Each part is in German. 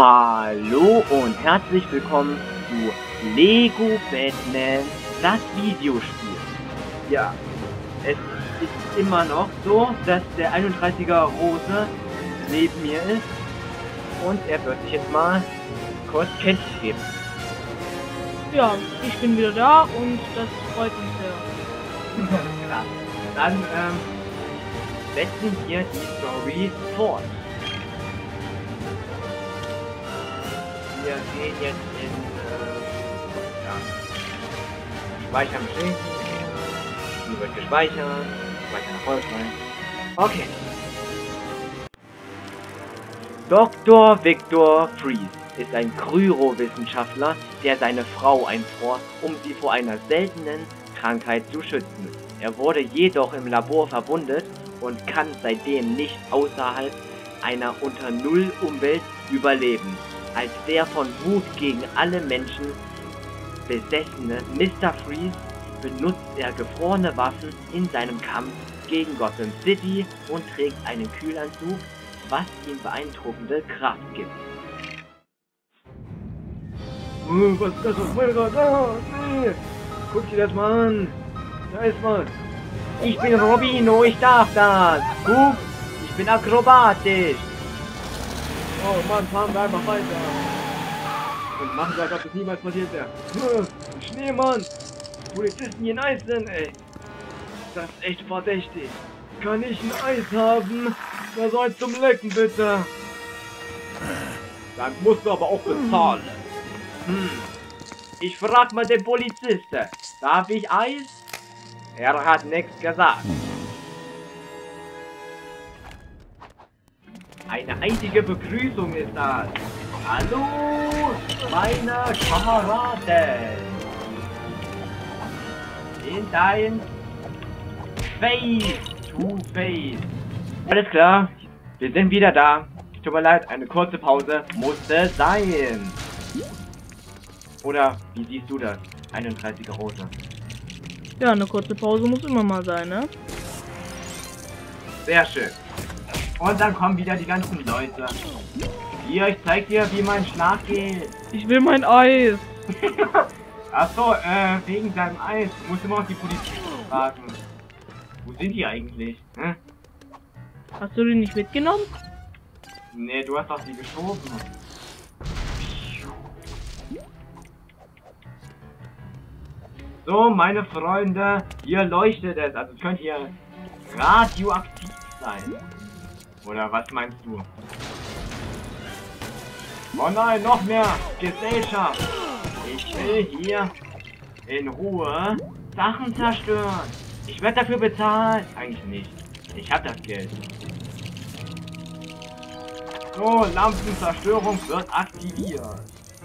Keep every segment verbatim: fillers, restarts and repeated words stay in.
Hallo und herzlich willkommen zu Lego Batman, das Videospiel. Ja, es ist immer noch so, dass der einunddreißiger Rose neben mir ist und er wird sich jetzt mal kurz kenntlich geben. Ja, ich bin wieder da und das freut mich sehr. Klar. Dann ähm, setzen wir die Story fort. Wir gehen jetzt in äh, ja, Speichern beschränken. Hier wird gespeichert. Speichern erfolgreich. Okay. Doktor Victor Freeze ist ein Kryo-Wissenschaftler, der seine Frau einfror, um sie vor einer seltenen Krankheit zu schützen. Er wurde jedoch im Labor verwundet und kann seitdem nicht außerhalb einer unter Null Umwelt überleben. Als der von Wut gegen alle Menschen besessene Mister Freeze benutzt er gefrorene Waffen in seinem Kampf gegen Gotham City und trägt einen Kühlanzug, was ihm beeindruckende Kraft gibt. Oh, was ist das? Was meine Gott? Oh, nee. Guck dir das mal an. Da ist was. Ich bin Robino, ich darf das. Guck, ich bin akrobatisch. Oh Mann, fahren wir einfach weiter. Und machen so, als ob das niemals passiert wäre. Ein Schneemann. Polizisten hier in Eis sind, ey. Das ist echt verdächtig. Kann ich ein Eis haben? Da soll zum Lecken, bitte. Dann musst du aber auch bezahlen. Hm. Ich frag mal den Polizisten. Darf ich Eis? Er hat nichts gesagt. Eine einzige Begrüßung ist das. Hallo, meine Kameraden. In dein Face to Face. Alles klar, wir sind wieder da. Tut mir leid, eine kurze Pause musste sein. Oder wie siehst du das, einunddreißiger Rose? Ja, eine kurze Pause muss immer mal sein, ne? Sehr schön. Und dann kommen wieder die ganzen Leute. Hier, ich zeig dir, wie mein Schlag geht. Ich will mein Eis. Achso, äh, wegen deinem Eis. Du musst immer noch die Polizei fragen. Wo sind die eigentlich? Hm? Hast du die nicht mitgenommen? Nee, du hast doch die geschoben. So, meine Freunde, hier leuchtet es. Also könnt ihr radioaktiv sein. Oder was meinst du? Oh nein, noch mehr Gesellschaft. Ich will hier in Ruhe Sachen zerstören. Ich werde dafür bezahlt. Eigentlich nicht. Ich habe das Geld. So, Lampenzerstörung wird aktiviert.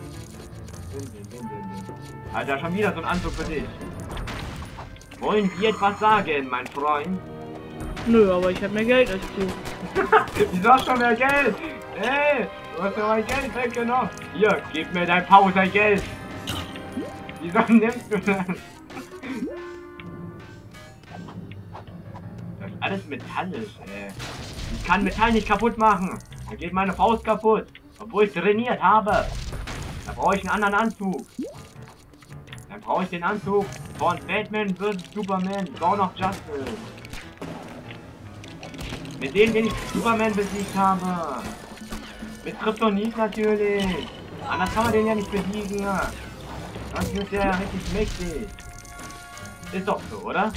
Alter, schon wieder so ein Anzug für dich. Wollen wir etwas sagen, mein Freund? Nö, aber ich habe mehr Geld als du. Wieso hast du schon mehr Geld? Hey, du hast mir mein Geld weggenommen. Hier, gib mir dein Pause Geld. Wieso nimmst du das? Das ist alles metallisch, ey. Ich kann Metall nicht kaputt machen. Da geht meine Faust kaputt. Obwohl ich trainiert habe. Da brauche ich einen anderen Anzug. Dann brauche ich den Anzug von Batman versus. Superman. Dawn of Justice. Mit denen, den ich Superman besiegt habe. Mit Kryptonit natürlich. Anders kann man den ja nicht besiegen. Sonst ist der ja richtig mächtig. Ist doch so, oder?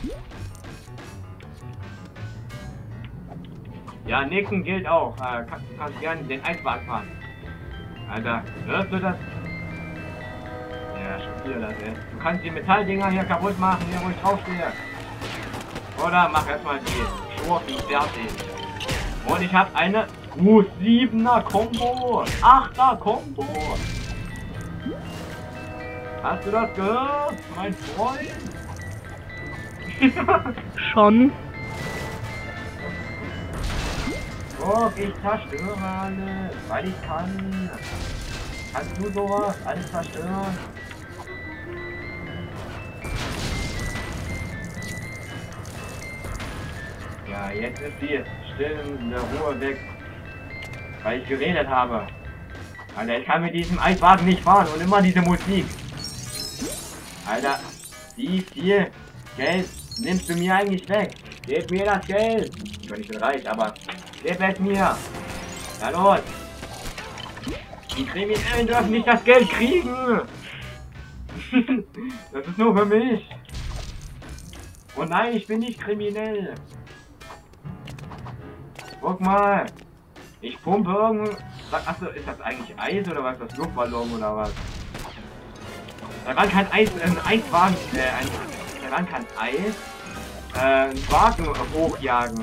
Ja, Nicken gilt auch. Äh, kann, du kannst gerne den Eiswagen fahren. Alter, hörst du das? Ja, schon wieder das, ey. Du kannst die Metalldinger hier kaputt machen, hier wo ich draufstehe. Oder mach erstmal die Schurken fertig. Und ich habe eine uh, siebener Combo. achter Combo. Hast du das gehört, mein Freund? Schon. Guck, ich zerstöre alles, weil ich kann. Kannst du sowas? Alles zerstören? Ja, jetzt ist die still in der Ruhe weg, weil ich geredet habe. Alter, ich kann mit diesem Eiswagen nicht fahren und immer diese Musik. Alter, wie viel Geld nimmst du mir eigentlich weg? Gib mir das Geld. Ich bin nicht so reich, aber gib es mir. Na los. Die Kriminellen dürfen nicht das Geld kriegen. Das ist nur für mich. Oh nein, ich bin nicht kriminell. Guck mal. Ich pumpe irgendwo. Achso, ist das eigentlich Eis oder was? Das Luftballon oder was? Da war kein Eis, äh, ein Eiswagen, äh, ein, da war kein Eis. Äh, ein Wagen hochjagen.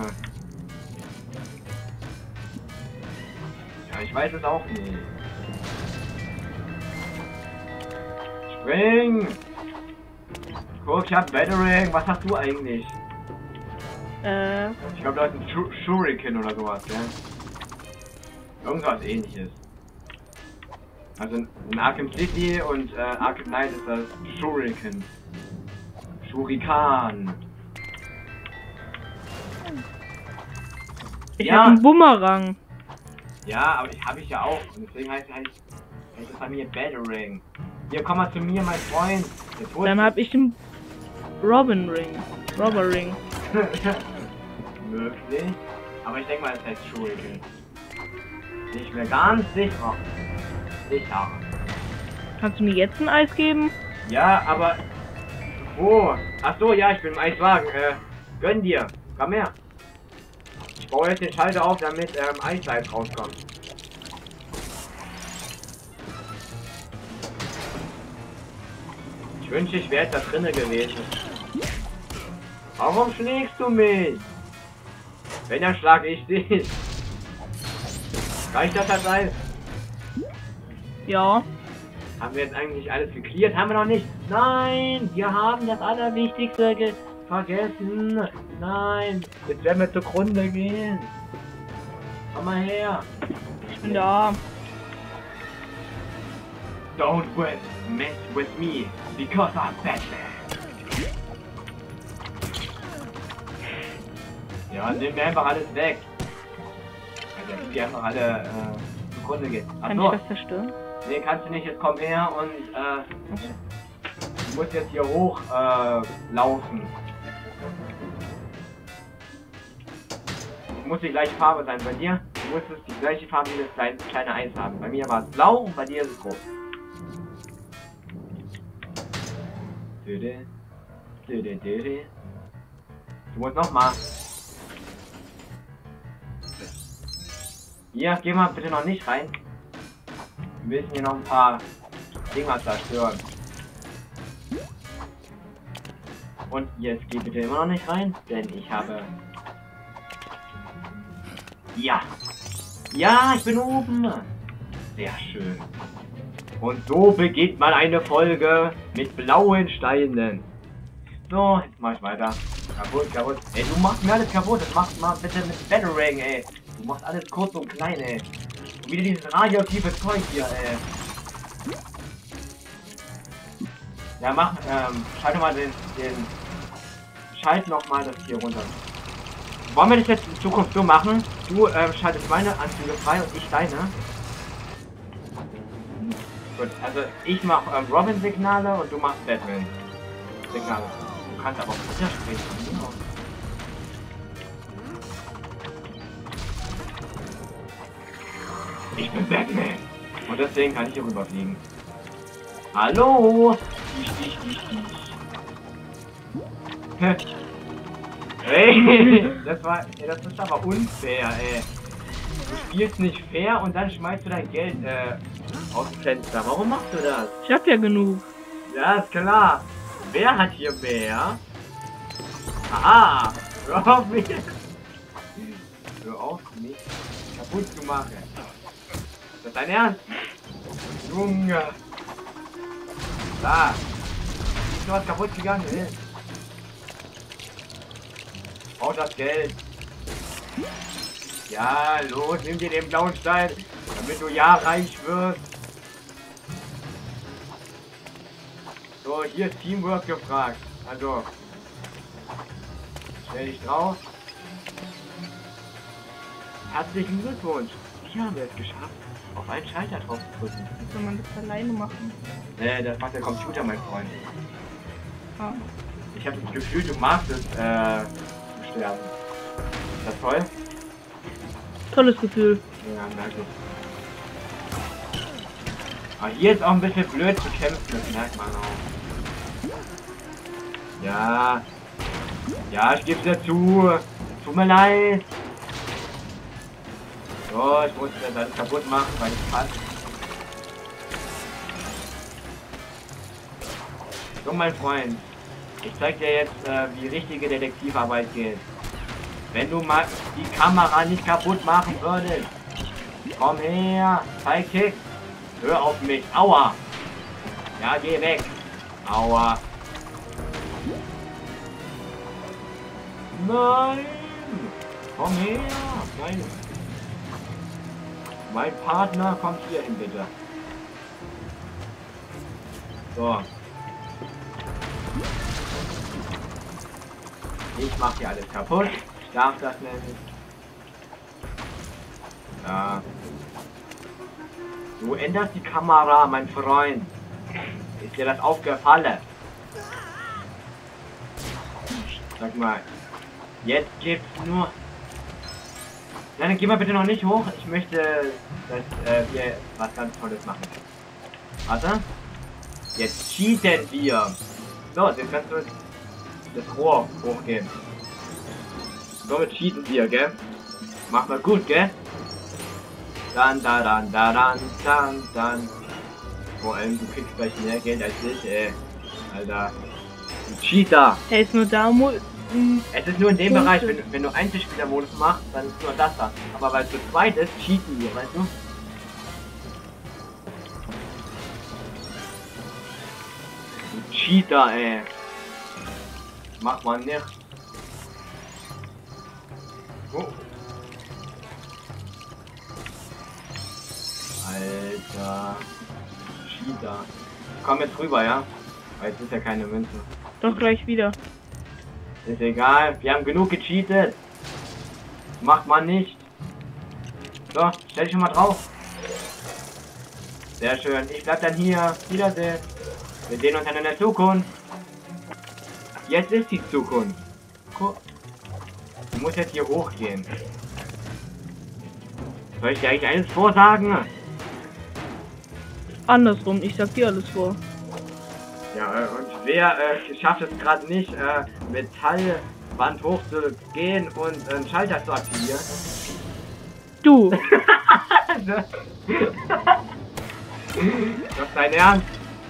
Ja, ich weiß es auch nicht. Spring! Guck, ich hab Battering. Was hast du eigentlich? Äh. Ich glaube, da ist ein Shur Shuriken oder sowas, ja? Irgendwas ähnliches. Also in Arkham City und äh, Arkham Knight ist das Shuriken. Shurikan. Ich Ja. hab einen Bumerang. Ja, aber ich habe ich ja auch. Und deswegen heißt es halt, heißt es bei mir Battering. Hier, komm mal zu mir, mein Freund. Dann hab ich den Robin Ring. Robber Ring. Möglich. Aber ich denke mal, es heißt Shuriken. Nicht mehr ganz sicher. Sicher. Kannst du mir jetzt ein Eis geben? Ja, aber... Wo? Ach so, ja, ich bin im Eiswagen. Äh, gönn dir. Komm her. Ich baue jetzt den Schalter auf, damit ähm, Eiseis rauskommt. Ich wünschte, ich wäre jetzt da drinnen gewesen. Warum schlägst du mich? Wenn, dann schlag ich dich. Reicht das als Eis? Ja. Haben wir jetzt eigentlich alles geklärt? Haben wir noch nicht? Nein, wir haben das Allerwichtigste ge vergessen. Nein, jetzt werden wir zugrunde gehen. Komm mal her. Ich bin da. Don't mess with me, because I'm Batman. Ja, nehmen wir einfach alles weg. Also, dass die einfach alle äh, zugrunde gehen. Ach Kann so. ich was zerstören? Nee, kannst du nicht, jetzt komm her und äh, Okay. du musst jetzt hier hoch äh, laufen. Es muss die gleiche Farbe sein. Bei dir muss es die gleiche Farbe wie das kleine, kleine Eis haben. Bei mir war es blau und bei dir ist es rot. Du musst nochmal. Hier, geh mal bitte noch nicht rein. Wir müssen hier noch ein paar Dinger zerstören. Und jetzt geh bitte immer noch nicht rein, denn ich habe... Ja! Ja, ich bin oben! Sehr schön. Und so beginnt man eine Folge mit blauen Steinen. So, jetzt mach ich weiter. Kaputt, kaputt. Ey, du machst mir alles kaputt. Das machst mal bitte mit Battering, ey. Du machst alles kurz und klein, ey. Und wieder dieses radioaktive Zeug hier, ey. Ja, mach, ähm, schalte mal den, den, schalt noch mal das hier runter. Wollen wir das jetzt in Zukunft so machen? Du, ähm, schaltest meine Anzüge frei und ich deine. Gut, also ich mach ähm, Robin-Signale und du machst Batman-Signale. Du kannst aber auch widersprechen. Ich bin Batman. Und deswegen kann ich hier rüberfliegen. Hallo? Dich, dich, dich, dich. Ey, das war, ey, das ist aber unfair, ey. Du spielst nicht fair und dann schmeißt du dein Geld, äh, aus dem Fenster. Warum machst du das? Ich hab ja genug. Ja, ist klar. Wer hat hier mehr? Aha! Hör auf mich! Hör auf mich kaputt zu machen. Ist das dein Ernst? Junge! Da! Ist was kaputt gegangen, ey? Brauch das Geld! Ja, los, nimm dir den blauen Stein, damit du ja reich wirst. So, hier ist Teamwork gefragt. Also, stell dich drauf. Herzlichen Glückwunsch. hier haben wir es geschafft, auf einen Schalter drauf zu drücken. Soll man das alleine machen? Nee, das macht der Computer, mein Freund. Ah. Ich habe das Gefühl, du magst es, äh, zu sterben. Ist das toll? Tolles Gefühl. Ja, danke. Aber hier ist auch ein bisschen blöd zu kämpfen, das merkt man auch. Ja. Ja, ich gebe dir zu. Tut mir leid. So, ich muss das alles kaputt machen, weil ich kann. So, mein Freund. Ich zeig dir jetzt, äh, wie richtige Detektivarbeit geht. Wenn du mal die Kamera nicht kaputt machen würdest. Komm her. Sidekick. Hör auf mich. Aua. Ja, geh weg. Aua. Nein. Komm her. Nein. Mein Partner kommt hier hin, bitte. So. Ich mach hier alles kaputt. Ich darf das nämlich. Ja. Du änderst die Kamera, mein Freund. Ist dir das aufgefallen? Sag mal. Jetzt gibt's nur... Nein, dann geh mal bitte noch nicht hoch. Ich möchte, dass äh, wir was ganz Tolles machen. Warte. Jetzt cheaten wir. So, jetzt kannst du das Rohr hochgehen. Somit cheaten wir, gell? Mach mal gut, gell? Dann, da, dann, da, dann, dann, dann. Vor allem, du kriegst gleich mehr Geld als ich, ey. Alter. Du Cheater. Er ist nur da, Mo Es ist nur in dem Punkte. Bereich, wenn, wenn du Einzelspielermodus machst, dann ist nur das da. Aber weil es zu zweit ist, cheaten wir, weißt du? Du Cheater, ey. Mach mal nicht. Oh. Alter. Cheater. Komm jetzt rüber, ja? Weil jetzt ist ja keine Münze. Doch gleich wieder. Ist egal, wir haben genug gecheatet. Macht man nicht. So, stell dich schon mal drauf. Sehr schön, ich bleib dann hier. Wiedersehen. Wir sehen uns dann in der Zukunft. Jetzt ist die Zukunft. Guck. Du musst jetzt hier hochgehen. Soll ich dir eigentlich alles vorsagen? Andersrum, ich sag dir alles vor. Ja, äh, und wer äh, schafft es gerade nicht, äh, Metallwand hochzugehen und äh, einen Schalter zu aktivieren? Du! Das ist dein Ernst?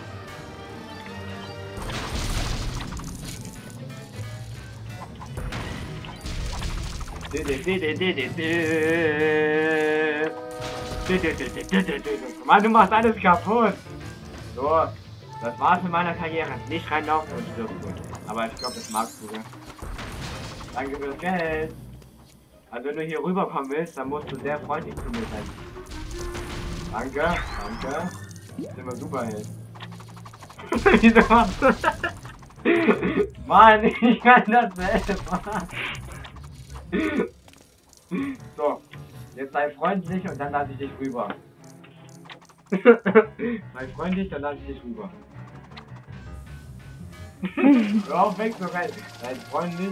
Mann, du machst alles kaputt. So, das war's mit meiner Karriere. Nicht reinlaufen und stirben. Aber ich glaube, das magst du, ne? Danke für das Geld. Also wenn du hier rüberkommen willst, dann musst du sehr freundlich zu mir sein. Danke, danke. Das ist immer super, Held. Wieso machst du das? Mann, ich kann das selber. So, jetzt sei freundlich und dann lasse ich dich rüber. Sei freundlich, dann lasse ich dich rüber. Hör auf weg, so geil. Sei freundlich.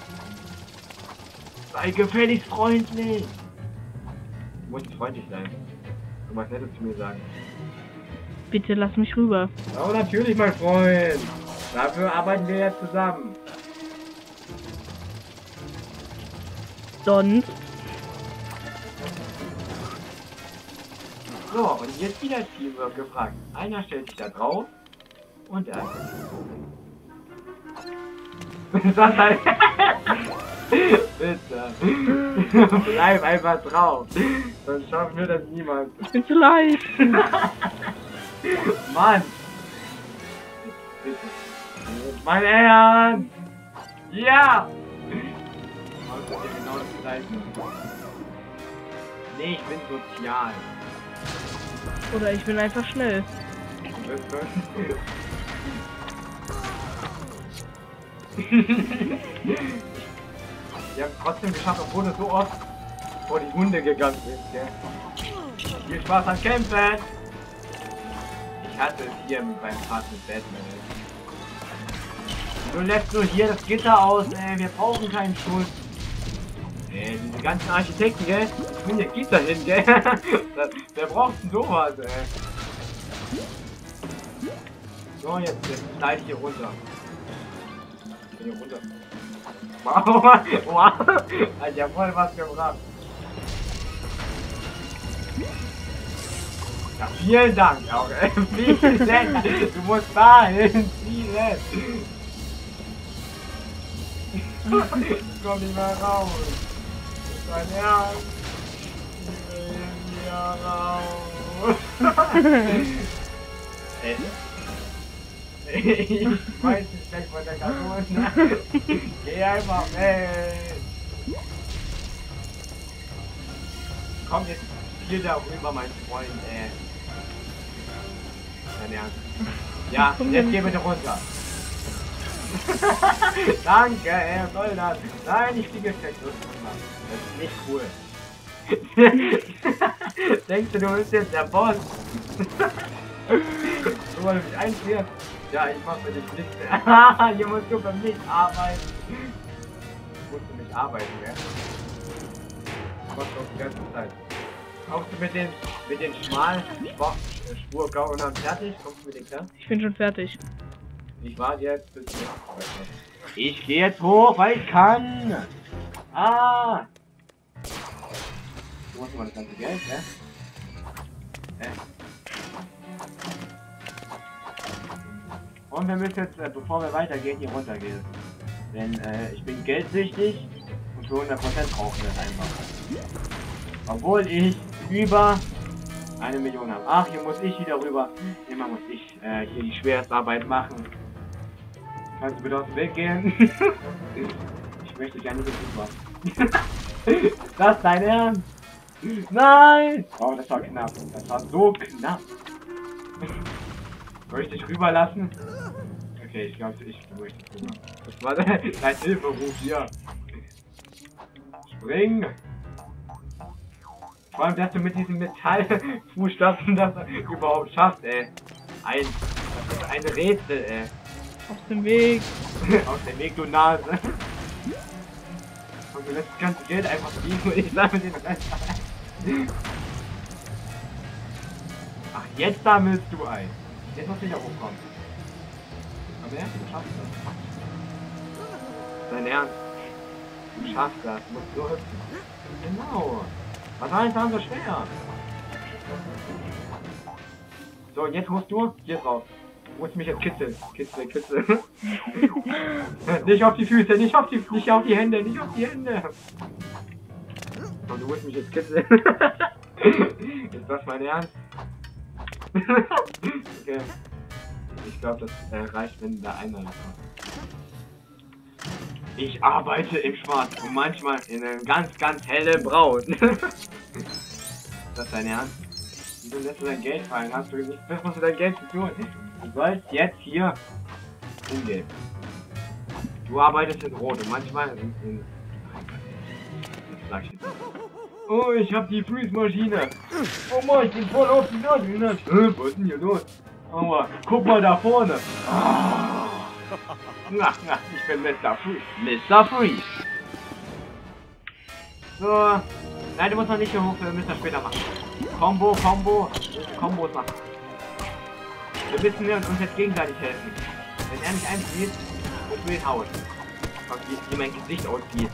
Sei gefälligst freundlich. Du musst freundlich sein. Du was Nettes zu mir sagen. Bitte lass mich rüber. Oh, natürlich, mein Freund. Dafür arbeiten wir jetzt zusammen. Sonst? So, und jetzt wieder Teamwork gefragt. Einer stellt sich da drauf und der andere. Das heißt, bitte. Bleib einfach drauf. Sonst schaffen wir das niemals. Ich bin zu leid. Mann. Bitte. Mein Ernst. Ja. Genau das Gleiche. Nee, ich bin sozial. Oder ich bin einfach schnell. Wir haben es trotzdem geschafft, obwohl es so oft vor die Hunde gegangen ist, gell? Viel Spaß am Kämpfen! Ich hatte es hier beim Part mit Batman. Du lässt nur hier das Gitter aus, ey. Wir brauchen keinen Schutz. Ey, diese ganzen Architekten, gell? Ich bin hier Gitter hin, gell? Wer braucht denn sowas, ey? So, jetzt, jetzt slide ich hier runter. Ich bin hier runter. Wow, wow. Hat ja voll was gebracht. Ja, vielen Dank auch, ey. Vielen Dank. Du musst dahin. Vielen. Ich komm nicht mehr raus. Das ist mein Ernst. Ich will hier raus. Ey. Ich weiß nicht weg von der Kanone. Geh einfach weg. Komm jetzt hier darüber, mein Freund, ey. Dein Ernst. Ja, jetzt geh bitte runter. Danke, ey, was soll das? Nein, ich fliege jetzt los. Das ist nicht cool. Denkst du, du bist jetzt der Boss? Du wolltest mich einfrieren? Ja, ich mach für dich nichts mehr. Hier musst du für mich arbeiten. Musst du nicht arbeiten, gell? Das machst du auch die ganze Zeit. Kommst du mit den, mit den schmalen Spurgaunern fertig? Kommst du mit den klar? Ich bin schon fertig. Ich warte jetzt bis ich... Ich gehe jetzt hoch, weil ich kann! Ah! Du musst mal das ganze Geld, ne? Äh. Und wir müssen jetzt, äh, bevor wir weitergehen, hier runtergehen. Denn äh, ich bin geldsüchtig und für hundert Prozent brauchen wir das einfach. Obwohl ich über eine Million habe. Ach, hier muss ich wieder rüber. Immer muss ich äh, hier die schwerste Arbeit machen. Kannst du bitte aus dem Weg gehen? Ich möchte gerne nicht rüber. Ist das dein Ernst? Nein! Oh, das war knapp. Das war so knapp. Soll ich dich rüberlassen? Okay, ich glaube, ich möchte rüber. Das war dein Hilferuf hier. Spring! Vor allem, dass du mit diesen Metallfußstapfen das überhaupt schaffst, ey. Ein, das ist ein Rätsel, ey. Auf dem Weg. Auf dem Weg, du Nase. Und du lässt das ganze Geld einfach liegen und ich sammle den Rest ein. Ach, jetzt sammelst du ein. Jetzt muss ich wieder hochkommen. Aber ja, du schaffst das. Dein Ernst? Du schaffst das. Du musst so hüpfen. Genau. Was war denn daran so schwer? So, und jetzt musst du hier drauf. Du musst mich jetzt kitzeln. Kitzeln, kitzeln. Nicht auf die Füße, nicht auf die, nicht auf die Hände, nicht auf die Hände. Und du musst mich jetzt kitzeln. Ist das mein Ernst? Okay. Ich glaube, das äh, reicht, wenn da einer kommt. Ich arbeite im Schwarz und manchmal in einem ganz, ganz hellen Braun. Ist das dein Ernst? Wieso lässt du dein Geld fallen? Hast du nicht was mit deinem Geld zu tun? Du sollst jetzt hier hingehen. Du arbeitest in Rot und manchmal in... in das sag ich jetzt nicht. Oh, ich hab die Freeze-Maschine. Oh Mann, ich bin voll auf die Nase. Äh, was ist denn hier los? Aber guck mal da vorne. Ah. Na, na, ich bin Mister Freeze. Mister Freeze. So. Nein, du musst noch nicht hier hoch, wir müssen das später machen. Combo, Combo. Kombos machen. Wir müssen uns jetzt gegenseitig helfen. Wenn er nicht einzieht, musst du ihn hauen. Wie, wie mein Gesicht aussieht.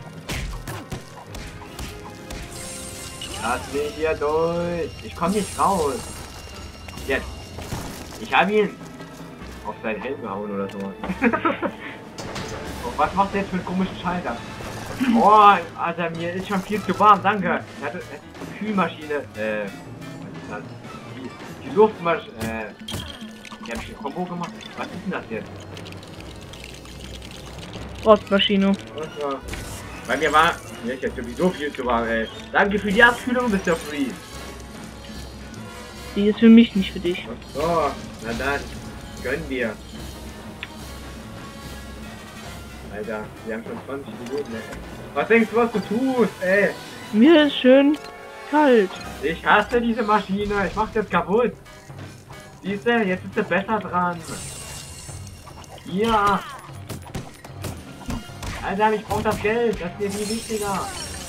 Lass mich hier durch. Ich komme nicht raus. Jetzt. Ich habe ihn auf seinen Helm gehauen oder sowas. Oh, was macht der jetzt für einen komischen Schalter? Oh, also mir ist schon viel zu warm, danke. Er hat die Kühlmaschine, äh, was ist das? Die, die Luftmaschine, äh, die habe ich ein Kombo gemacht. Was ist denn das jetzt? Rostmaschine. Also, bei mir war, mir ist jetzt sowieso viel zu warm, ey. Danke für die Abkühlung, Mister Freeze. Die ist für mich, nicht für dich. Ach so, na dann, gönnen wir. Alter, wir haben schon zwanzig Minuten, ey. Was denkst du, was du tust, ey? Mir ist schön kalt. Ich hasse diese Maschine. Ich mach's jetzt kaputt. Siehst du, jetzt ist er besser dran. Ja. Alter, ich brauche das Geld. Das ist mir viel wichtiger.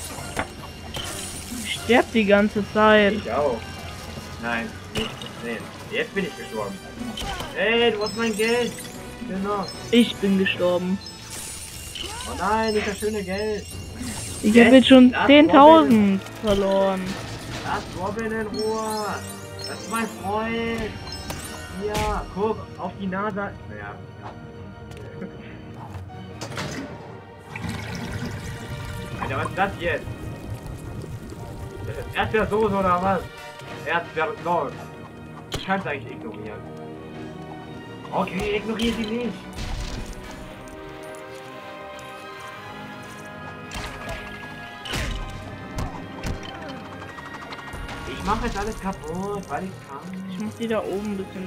Ich sterb die ganze Zeit. Ich auch. Nein, nicht. Nee. Jetzt bin ich gestorben. Ey, du hast mein Geld. Genau. Ich bin gestorben. Oh nein, nicht das schöne Geld. Ich habe jetzt schon zehntausend verloren. Lass Robin in Ruhe. Das ist mein Freund. Ja, guck, auf die Nase. Naja, ja. Alter, was ist das jetzt? Erdbeersoße oder was? Erdbeersoße. Ich kann es eigentlich ignorieren. Okay, ignoriere sie nicht. Ich mache jetzt alles kaputt, weil ich kann. Ich muss die da oben ein bisschen...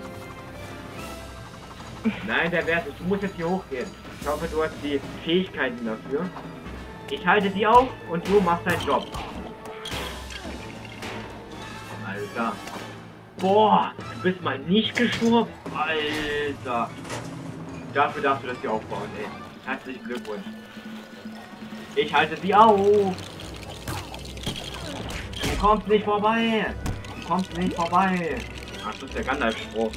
Nein, der Wert ist, du musst jetzt hier hochgehen. Ich hoffe, du hast die Fähigkeiten dafür. Ich halte sie auf und du machst deinen Job. Alter. Boah, du bist mal nicht gestorben. Alter. Dafür darfst du das hier aufbauen, ey. Herzlichen Glückwunsch. Ich halte sie auf. Du kommst nicht vorbei. Du kommst nicht vorbei. Ach, das ist der Gandalf-Spruch.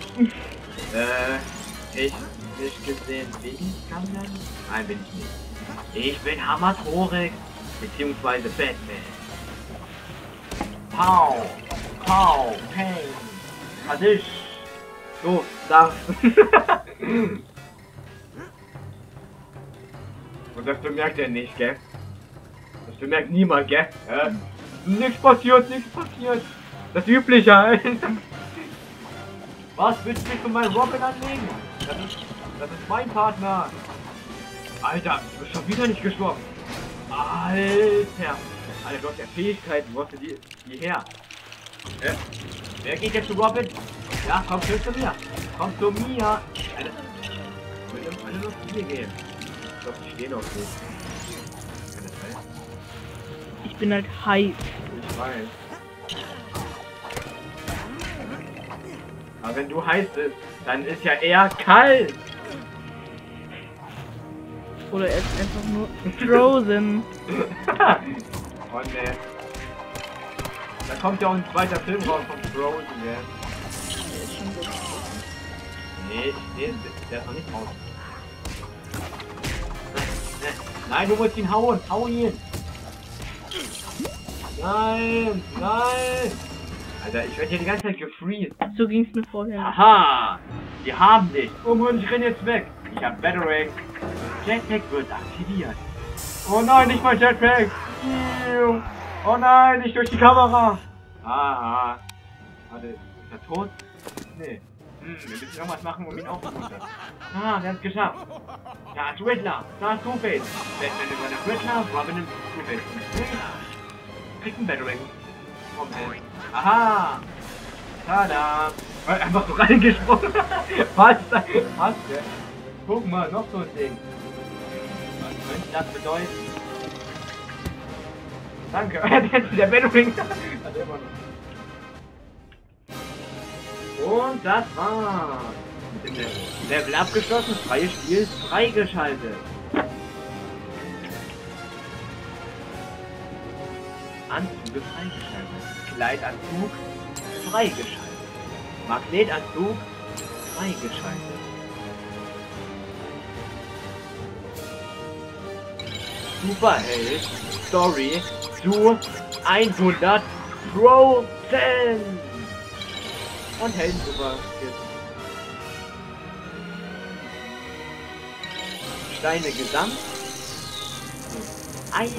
äh, ich nicht gesehen. Bin ich Gandalf? Nein, bin ich nicht. Ich bin Hammertorix, beziehungsweise Batman. Pow, pow, peng, Kadisch. So, darfst. Und das bemerkt er nicht, gell? Das bemerkt niemand, gell? Ja? Nichts passiert, nichts passiert. Das Übliche halt. Was willst du mich von meinem Robin anlegen? Das ist, das ist mein Partner. Alter, du bist schon wieder nicht gestorben. Alter. Alter, du hast ja Fähigkeiten. Wo hast du die, die her? Äh, wer geht jetzt zu Robin? Ja, komm schön zu mir. Komm zu mir. Alter, ich will alle noch zu mir gehen. Ich glaube, die stehen auf nicht. Kann das sein? Ich bin halt heiß. Ich weiß. Aber wenn du heiß bist, dann ist ja eher kalt. Oder er ist einfach nur Frozen. Oh ne. Da kommt ja auch ein zweiter Film raus von Frozen, ja. Der ist schon gut. Nee, nee, der ist noch nicht raus. Nein, du musst ihn hauen. Hau ihn. Nein, nein. Alter, ich werde hier die ganze Zeit gefreezed. So ging es mir vorher. Aha, die haben dich. Oh Mann, ich renn jetzt weg. Ich hab Battering. Jetpack wird aktiviert. Oh nein, nicht mein Jetpack. Oh nein, nicht durch die Kamera. Aha. Warte, ist er tot? Nee. Hm, wir müssen irgendwas machen, um ihn aufzumuntern. Ah, wir haben es geschafft. Da ist Riddler. Da ist Two-Face. Batman über den Riddler, Robin nimmt Two-Face. Kriegt ein Battering. Moment. Aha. Tada. Einfach so reingesprungen. Was? Was? Guck mal, noch so ein Ding. Was könnte das bedeuten? Danke. Der Battering. Hat immer noch. Und das war's. Mit dem Level abgeschlossen, freies Spiel freigeschaltet. Anzüge freigeschaltet. Kleidanzug freigeschaltet. Magnetanzug freigeschaltet. Superheld Story zu hundert Prozent. Und Heldensuper. Steine gesamt. Ein.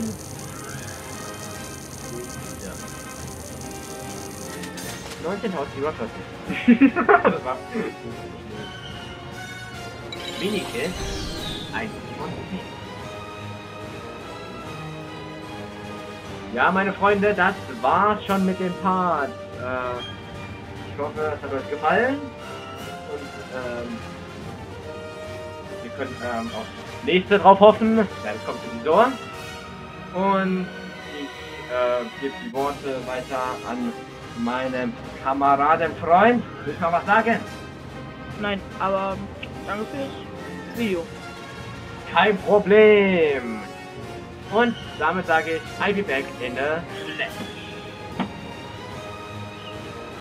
neunzehntausend vierhundert. Das war. Minikill. eins von zehn. Ja, meine Freunde, das war's schon mit dem Part. Äh, ich hoffe, es hat euch gefallen. Und ähm, wir können ähm, auf das nächste drauf hoffen. Ja, das kommt sowieso. Und ich äh, gebe die Worte weiter an meinen Kameradenfreund. Willst du noch was sagen? Nein, aber danke fürs Video. Kein Problem. Und damit sage ich, I'll be back in a flash.